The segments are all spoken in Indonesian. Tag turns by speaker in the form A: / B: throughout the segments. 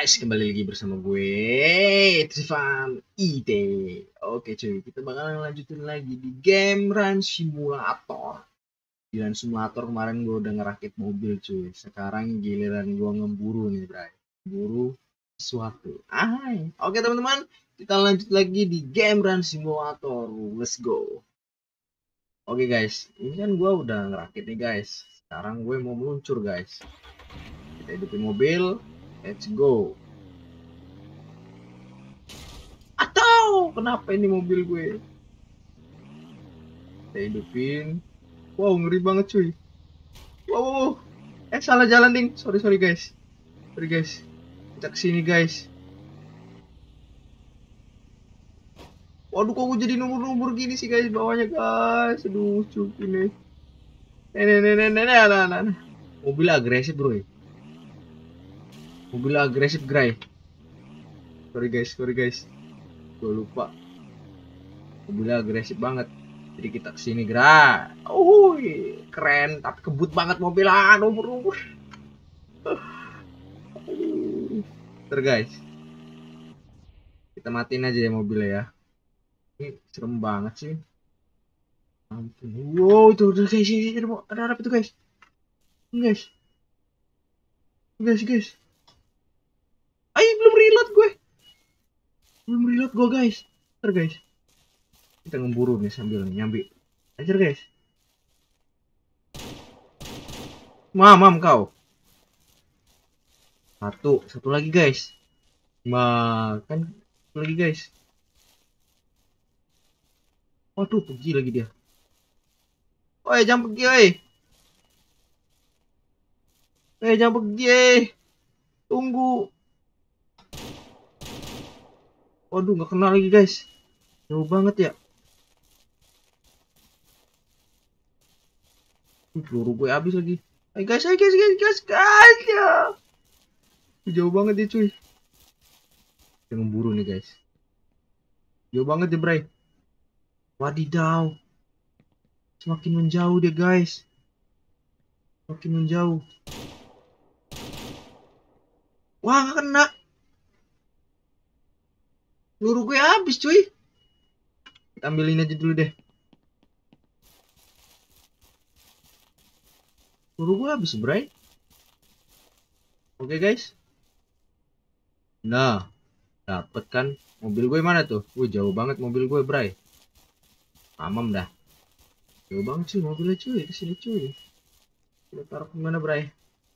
A: guys, kembali lagi bersama gue Trifan IT. Oke cuy, kita bakalan lanjutin lagi di game Run Simulator. Di Run Simulator kemarin gue udah ngerakit mobil cuy. Sekarang giliran gue ngeburu nih bray. Buru sesuatu. Oke teman-teman, kita lanjut lagi di game Run Simulator. Let's go. Oke guys, ini kan gue udah ngerakit nih guys. Sekarang gue mau meluncur guys. Kita hidupin mobil. Let's go. Kenapa ini mobil gue? Kita hidupin. Wow, ngeri banget cuy. Wow. Salah jalan ding. Sorry guys. Sorry guys. Kita kesini guys. Waduh, kok gue jadi nomor gini sih guys bawahnya guys. Aduh, cuy ini. Nah. Mobil agresif bro. Mobil agresif gray. Sorry guys. Gue lupa. Mobil agresif banget. Jadi kita kesini gerak. Keren, tapi kebut banget mobilan, umur. Ntar guys, kita matiin aja ya mobilnya ya. Ini serem banget sih. Ampun. Wow, itu udah guys, ada apa itu guys? Guys. Belum reload gue. Guys. Ntar guys, kita ngeburu nih sambil nyambi. Ajar guys. Mamam kau. Satu lagi guys. Makan satu lagi guys. Waduh, pergi lagi dia. Jangan pergi, jangan pergi, tunggu. Waduh, nggak kenal lagi guys. Jauh banget ya. Peluru gue habis lagi. Guys ya. Jauh banget dia cuy. Kita memburu nih guys. Jauh banget dia bray. Wadidaw. Semakin menjauh dia guys. Semakin menjauh. Wah, nggak kena. Peluru gue habis cuy. Kita ambilin aja dulu deh. Peluru gue habis bray. Oke guys. Nah, dapet kan. Mobil gue mana tuh? Jauh banget mobil gue bray. Amam dah. Jauh banget sih mobilnya cuy. Kesini cuy. Kita taruh kemana bray?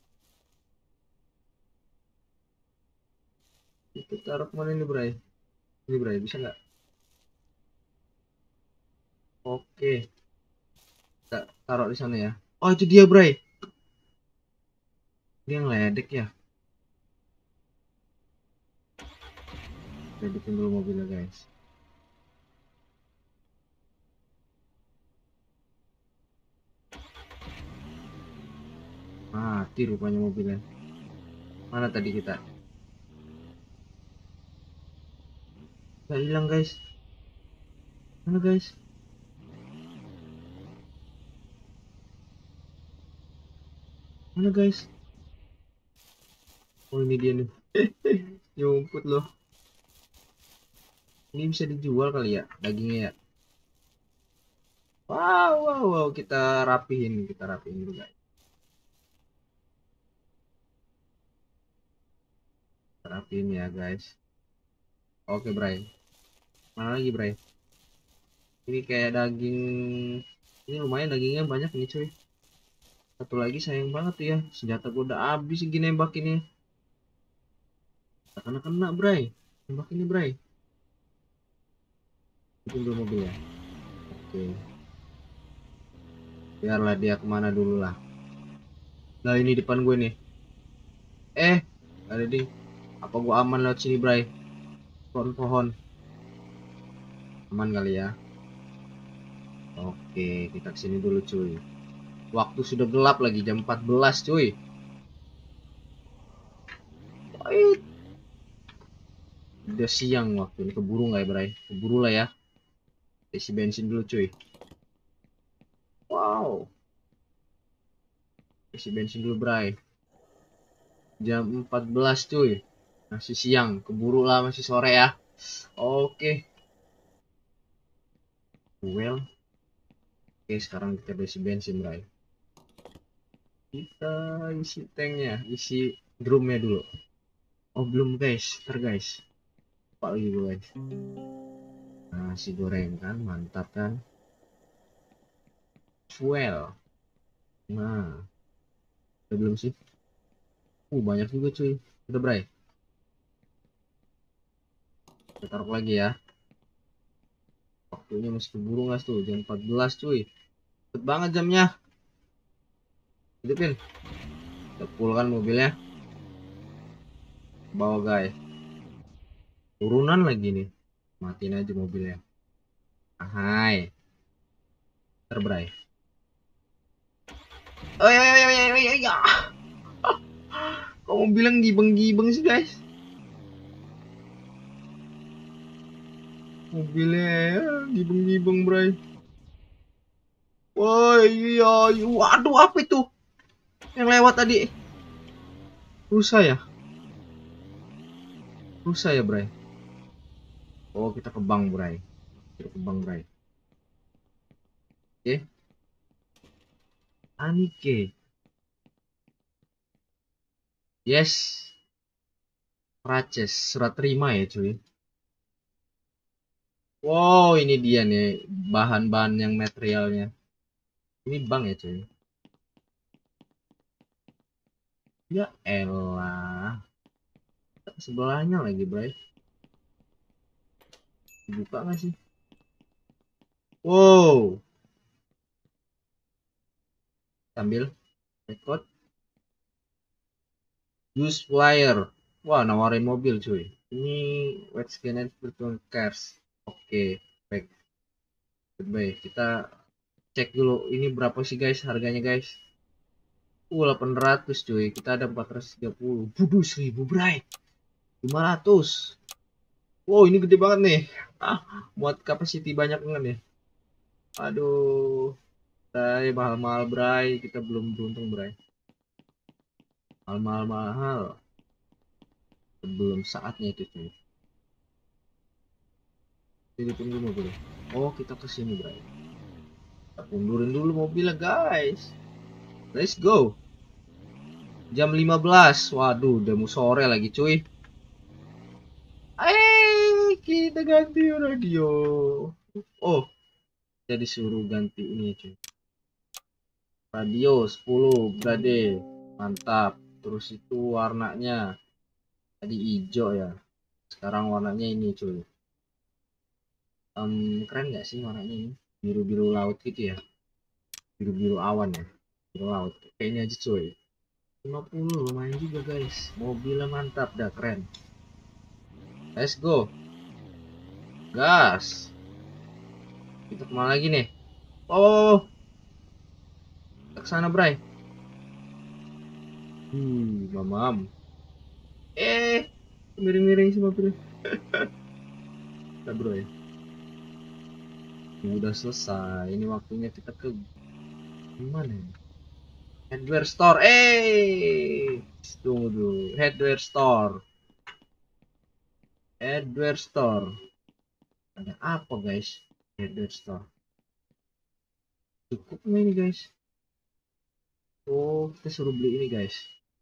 A: Kita taruh kemana ini bray? Ini bray, bisa nggak? Oke. Kita taruh di sana ya. Oh, itu dia bray. Dia ngeledek ya. Kita bikin dulu mobilnya guys. Mati rupanya mobilnya. Mana tadi kita? Gak hilang guys. Mana guys? Mana guys? Oh, ini dia nih. Nyumput loh. Ini bisa dijual kali ya dagingnya ya. Wow. Kita rapihin dulu guys. Kita rapihin ya guys. Oke bray. Mana lagi bray? Ini kayak daging. Ini lumayan dagingnya banyak nih cuy. Satu lagi sayang banget tuh ya. Senjata gue udah habis gini nembak ini. Kena bray. Nembak ini bray. Bikin dulu mobil ya. Oke. Biarlah dia kemana dulu lah. Nah, ini depan gue nih. Ada ding. Apa gue aman lewat sini bray? Pohon aman kali ya. Oke, kita kesini dulu cuy. Waktu sudah gelap lagi, jam 14 cuy. Udah siang waktu ini. Keburu nggak ya bray? Keburu lah ya. Isi bensin dulu cuy. Wow. Isi bensin dulu bray. Jam 14 cuy. Masih siang, keburu lah, masih sore ya. Oke, well. Oke, sekarang kita isi bensin, Bray. Kita isi tanknya, isi drumnya dulu. Oh, belum guys, ntar guys. Lupa lagi gue guys. Nasi goreng kan, mantap kan. Fuel. Nah, udah belum sih? Banyak juga cuy. Udah Bray. Kita taruh lagi ya. Waktunya masih keburu nggak tuh, jam 14 cuy. Cepet banget jamnya. Hidupin. Udah full kan mobilnya. Bawa guys. Turunan lagi nih. Matiin aja mobilnya. Hai. Terbray. Oh ya. Kamu bilang gibeng-gibeng sih guys. Mobilnya ya, gibeng-gibeng Bray. Wah iya. Waduh apa itu? Yang lewat tadi. Rusa ya? Rusa ya Bray? Oh kita ke bank Bray. Kita ke bank Bray. Oke. Anike. Yes. Purchase. Surat terima ya cuy. Wow ini dia nih. Bahan-bahan yang materialnya. Ini bank ya cuy. Ya elah. Sebelahnya lagi Bray. Dibuka gak sih? Wow. Sambil record. Use flyer. Wah nawarin mobil cuy. Ini wet scanner virtual cars. Oke. Baik. Baik. Kita cek dulu. Ini berapa sih guys harganya guys? 800 cuy. Kita ada 430. Buduh 1000 bray. 500. Wow ini gede banget nih. Muat capacity banyak banget nih. Aduh. Bray mahal-mahal bray. Kita belum beruntung bray. Mahal-mahal. Belum saatnya itu cuy. Jadi tunggu mobil. Oh kita kesini bray. Kita mundurin dulu mobilnya guys. Let's go. Jam 15. Waduh udah mau sore lagi cuy. Kita ganti radio. Oh jadi suruh ganti ini cuy. Radio 10 berade. Mantap. Terus itu warnanya tadi hijau ya. Sekarang warnanya ini cuy. Keren gak sih warnanya ini? Biru-biru laut gitu ya. Biru-biru awan ya. Biru laut. Kayak ini aja cuy. 50 lumayan juga guys. Mobilnya mantap dah keren. Let's go. Gas. Kita kemana lagi nih? Oh, ke sana Bray. Mamam. Miring-miring sih mobilnya. Nah, bro ya. Udah selesai. Ini waktunya kita ke mana ya? Hardware store. Tunggu dulu. Hardware store. Hardware store. Ada apa guys? Hardware store. Cukup nggak ini guys? Oh, kita suruh beli ini guys.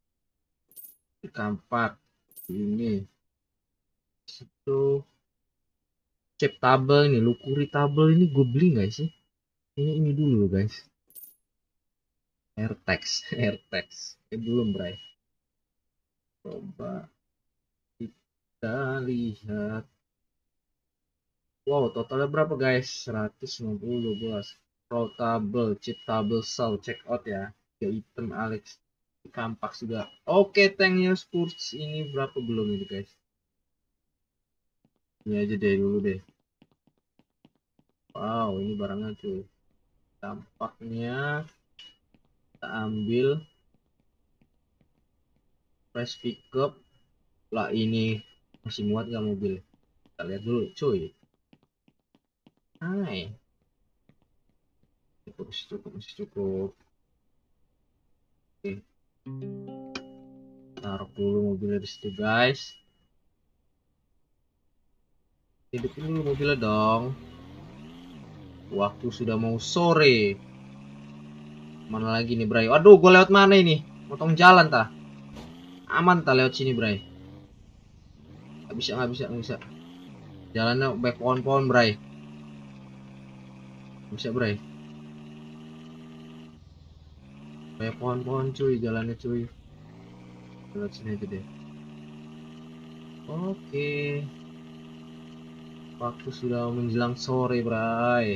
A: Kampak. Ini. Itu. Chip tabel ini. Lukuri tabel ini gue beli nggak sih? Ini dulu guys. AirTags. AirTags. Belum Bray. Coba kita lihat. Wow, totalnya berapa guys? 190 Portable, chip table cell, check out ya. Ya item Alex. Kampak juga. Oke, tanknya Spurs ini berapa belum ini guys? Ini aja deh dulu deh. Wow, ini barangnya tuh. Tampaknya kita ambil fresh pickup. Lah ini masih muat nggak mobil? Kita lihat dulu cuy. Hai. Masih cukup. Oke. Taruh dulu mobilnya di situ guys. Hidupin dulu mobilnya dong. Waktu sudah mau sore. Mana lagi nih, Bray? Aduh, gue lewat mana ini? Potong jalan tah. Aman tah lewat sini, Bray. Gak bisa. Jalannya back pohon-pohon, Bray. Bisa, Bray. Banyak pohon-pohon, cuy. Jalannya, cuy. Lewat sini aja deh. Oke. Waktu sudah menjelang sore, Bray.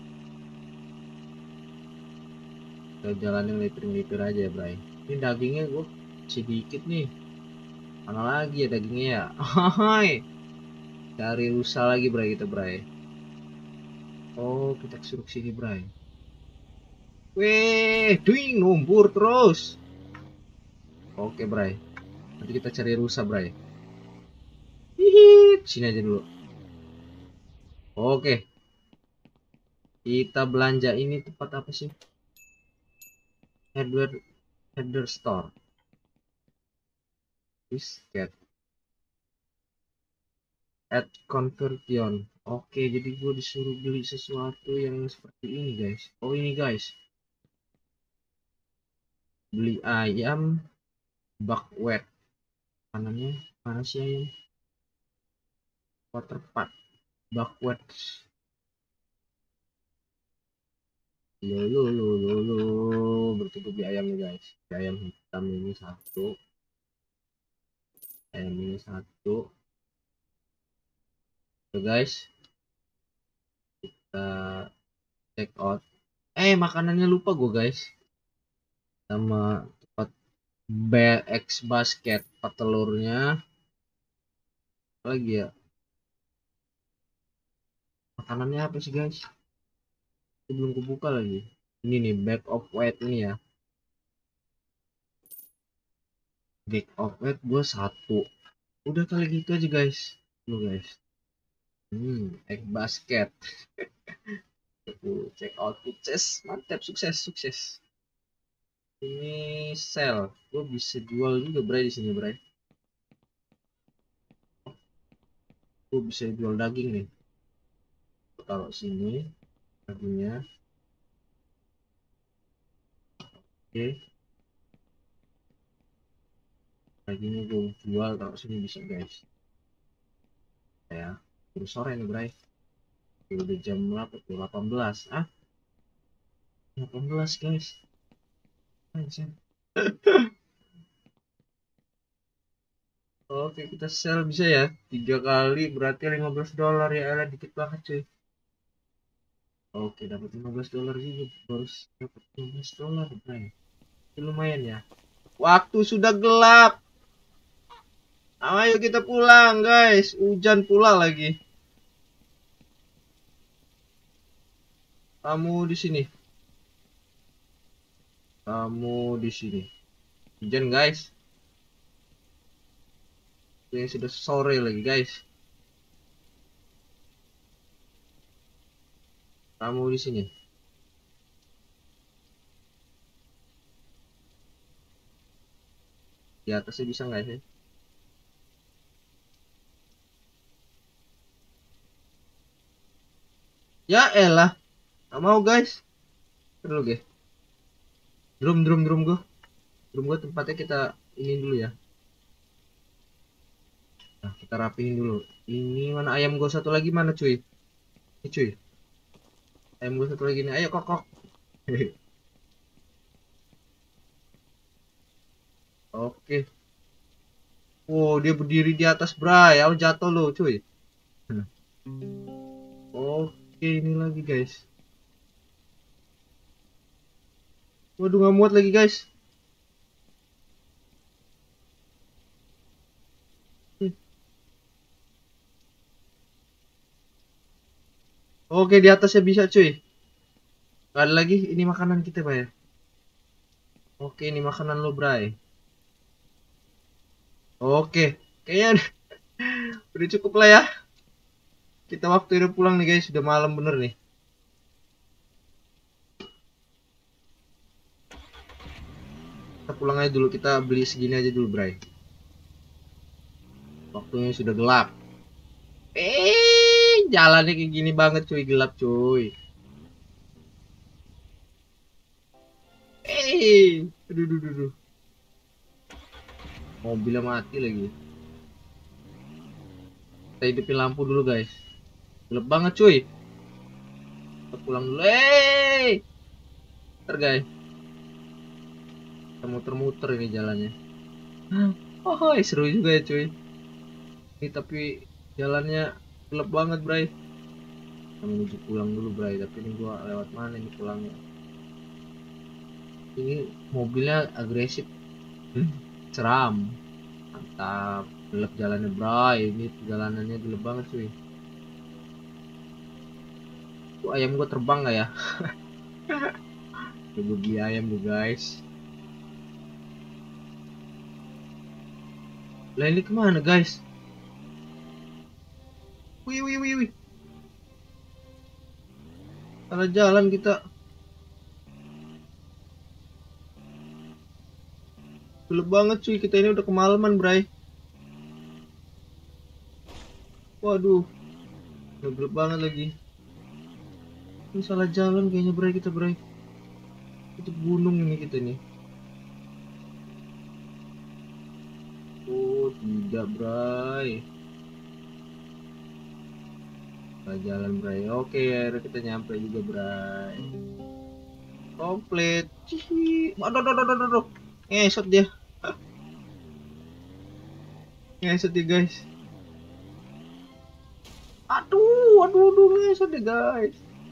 A: Kita jalannya melipir-melipir aja, Bray. Ini dagingnya gue sedikit nih. Mana lagi ya dagingnya ya? Hai. Cari rusa lagi, Bray, kita, Bray. Oh, kita suruh sini, Bray. Weh, duing numbur terus. Oke, Bray. Nanti kita cari rusa, Bray. Hihi, sini aja dulu. Oke. Kita belanja ini tempat apa sih? Header store. Biscuit. Add conversion. Oke, jadi gue disuruh beli sesuatu yang seperti ini, guys. Oh, ini, guys. Beli ayam buckwheat. Mananya? Mana sih ayam? Water part. Buckwheat. Lo. Berarti gue beli ayam nih, guys. Ayam hitam ini satu. Ayam ini satu. Oke, guys. Kita check out. Makanannya lupa gue, guys. Sama tempat BX basket 4 telurnya. Apa lagi ya? Makanannya apa sih, guys? Ini belum kebuka lagi. Ini nih bag of weight ini ya. Bag of weight gue satu. Udah kali gitu aja, guys. Lu, guys. Egg basket. Check out sukses. Mantap, sukses. Ini sell. Gue bisa jual juga, Bray, di sini, Bray. Gue bisa jual daging nih. Taruh sini dagingnya. Oke. Dagingnya gue jual taruh sini bisa, guys. Ya. Terus sore nih, Bray. Udah jam berapa tuh? 18. 18, guys. Anjir. Oke, kita sell bisa ya. 3 kali berarti $15 ya. Elah, dikit banget, cuy. Oke, dapat $15 juga. Baru dapat $15, Bray. Itu lumayan ya. Waktu sudah gelap. Ayo kita pulang, guys. Hujan pula lagi. Kamu di sini. Hujan, guys. Ini sudah sore lagi, guys. Kamu di sini. Di atasnya bisa nggak sih? Ya elah. Nggak mau, guys. Terus, guys. Drum gue. Drum gue tempatnya kita ini dulu ya. Nah, kita rapihin dulu. Ini mana ayam gue satu lagi mana, cuy? Ini, cuy. Ayam gue satu lagi nih. Ayo, kok. Oke. Oh, dia berdiri di atas, Bray. Aku jatuh lo, cuy. Oke, ini lagi, guys. Waduh, nggak muat lagi, guys. Oke, di atasnya bisa, cuy. Gak ada lagi. Ini makanan kita, Bay. Oke, ini makanan lo, Bray. Oke, kayaknya udah cukup lah ya. Kita waktu udah pulang nih, guys. Sudah malam bener nih. Kita pulang aja dulu. Kita beli segini aja dulu, Bray. Waktunya sudah gelap. Jalannya kayak gini banget cuy, gelap cuy. Aduh, aduh, aduh, aduh. Mobilnya mati lagi. Kita hidupin lampu dulu guys. Gelap banget cuy. Kita pulang dulu. Ntar guys. Kita muter-muter ini jalannya. Oh, seru juga ya cuy. Ini tapi jalannya gelap banget bray. Kita menuju pulang dulu bray. Tapi ini gua lewat mana ini pulangnya? Ini mobilnya agresif. Seram. Mantap. Gelap jalannya bray. Ini jalanannya gelap banget cuy. Tuh, ayam gua terbang gak ya? Coba beli ayam tuh guys. Lah ini kemana guys? Wih wih wih wih. Salah jalan kita. Gelap banget cuy. Kita ini udah kemalaman bray. Waduh. Udah gelap banget lagi. Ini salah jalan kayaknya bray, kita bray. Itu gunung ini kita nih. Oh tidak bray. Salah jalan bray. Oke akhirnya kita nyampe juga bray. Komplit. Cihi. Aduh aduh aduh aduh, aduh. Ngesot dia. Ngesot dia guys. Aduh aduh aduh, ngesot dia guys.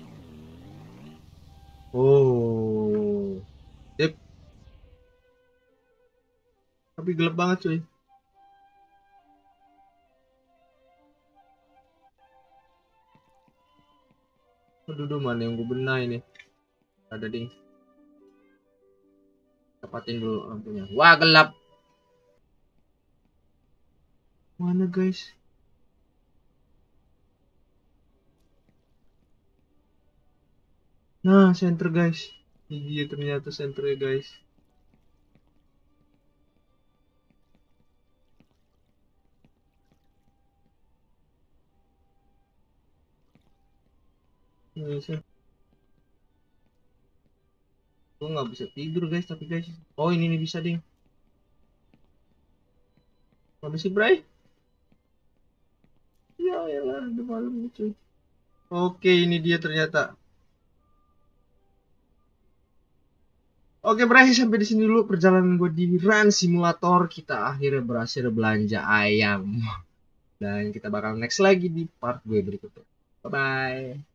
A: Oh. Yep. Tapi gelap banget cuy. Aduh, mana yang gue benahi ini? Ada ding. Tepatin dulu lampunya. Wah gelap. Mana guys? Nah, center guys. Iya ternyata senternya guys. Gue nggak bisa tidur guys, tapi guys. Oh ini nih bisa ding. Apa sih Bray? Ya lah, udah malam gitu. Oke, ini dia ternyata. Oke, Bray, sampai di sini dulu perjalanan gue di Run Simulator. Kita akhirnya berhasil belanja ayam. Dan kita bakal next lagi di part gue berikutnya. Bye-bye.